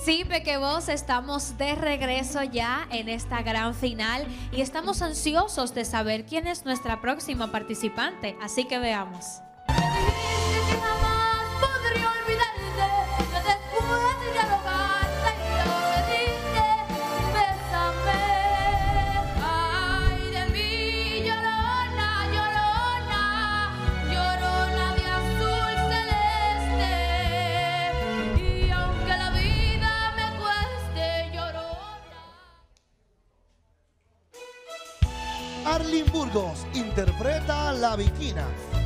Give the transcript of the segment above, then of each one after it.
Sí, Pequevoz, estamos de regreso ya en esta gran final y estamos ansiosos de saber quién es nuestra próxima participante, así que veamos. Arlene Burgos interpreta La Bikina.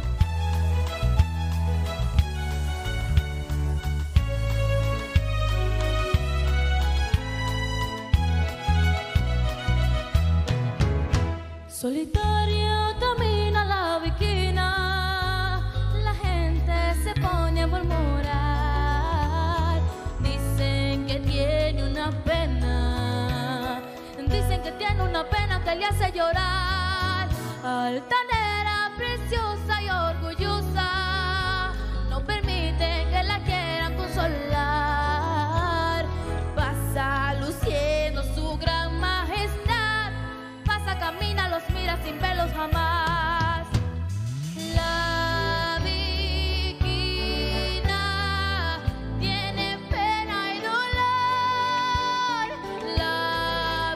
Solitario camina la bikina, la gente se pone a murmurar. Dicen que tiene una pena, dicen que tiene una pena que le hace llorar. Altanera, preciosa y orgullosa, no permiten que la quieran consolar. Pasa luciendo su gran majestad, pasa, camina, los mira sin verlos jamás. La bikina tiene pena y dolor. La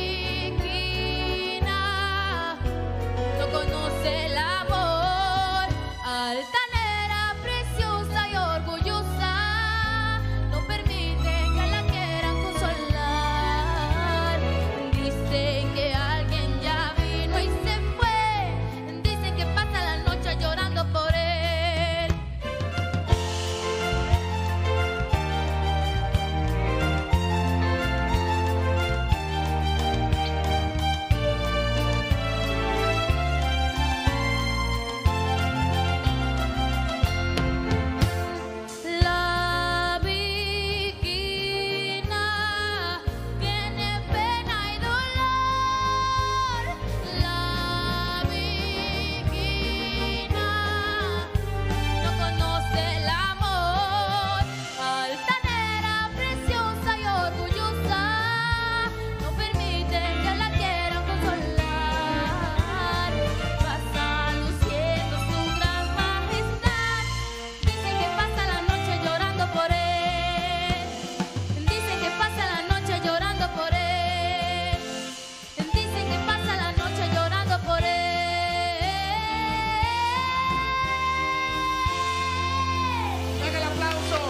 bikina no conoce el amor. Altanera, preciosa y orgullosa, no permiten que la quieran consolar. Dicen que alguien ya vino y se fue, dicen que pasa la noche llorando por él. La bikina tiene pena y dolor. La bikina no conoce el amor. Altanera, preciosa y orgullosa, no permiten que la quieran consolar. Pasa luciendo su gran majestad, dicen que pasa la noche llorando por él. Dicen que pasa la noche llorando por él. Dicen que pasa la noche llorando por él. ¡Venga el aplauso!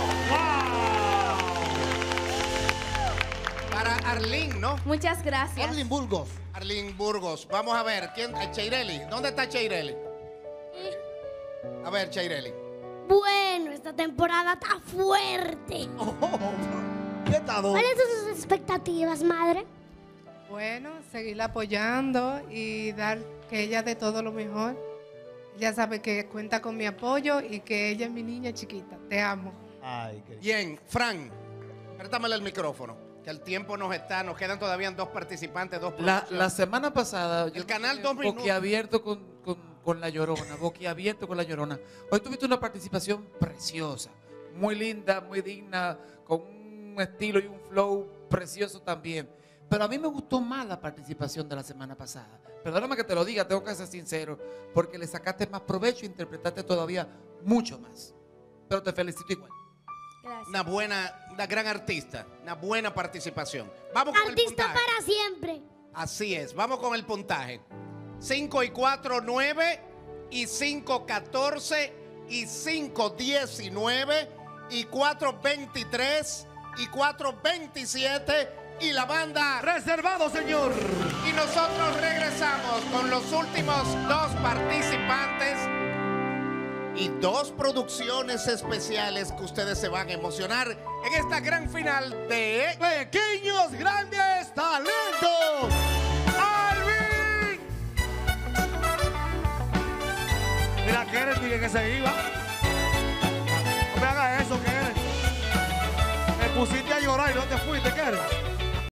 Para Arlene, ¿no? Muchas gracias. Arlene Burgos. Arlene Burgos. Vamos a ver, ¿quién? Cheireli. ¿Dónde está Cheireli? A ver, Cheireli. Bueno, esta temporada está fuerte. ¿Qué tal? ¿Cuáles son sus expectativas, madre? Bueno, seguirla apoyando y dar que ella dé todo lo mejor. Ella sabe que cuenta con mi apoyo y que ella es mi niña chiquita. Te amo. Ay, qué... Bien, Fran, préstamele el micrófono, que el tiempo nos quedan todavía dos participantes, dos producciones. La semana pasada, El canal 2 minutos. boquiabierto con La Llorona, boquiabierto con La Llorona. Hoy tuviste una participación preciosa, muy linda, muy digna, con un estilo y un flow precioso también. Pero a mí me gustó más la participación de la semana pasada. Perdóname que te lo diga, tengo que ser sincero, porque le sacaste más provecho e interpretaste todavía mucho más. Pero te felicito igual. Gracias. Una gran artista, una buena participación. Vamos con el Artista puntaje. para siempre. Así es, vamos con el puntaje. 5 y 4, 9, y 5, 14, y 5, 19, y 4, 23, y 4, 27, y la banda Reservado, señor. Y nosotros regresamos con los últimos dos participantes y dos producciones especiales que ustedes se van a emocionar en esta gran final de Pequeños Grandes Talentos. Alvin. Mira, Kenneth, dije que se iba. No me hagas eso, Kenneth. Me pusiste a llorar y no te fuiste, Kenneth.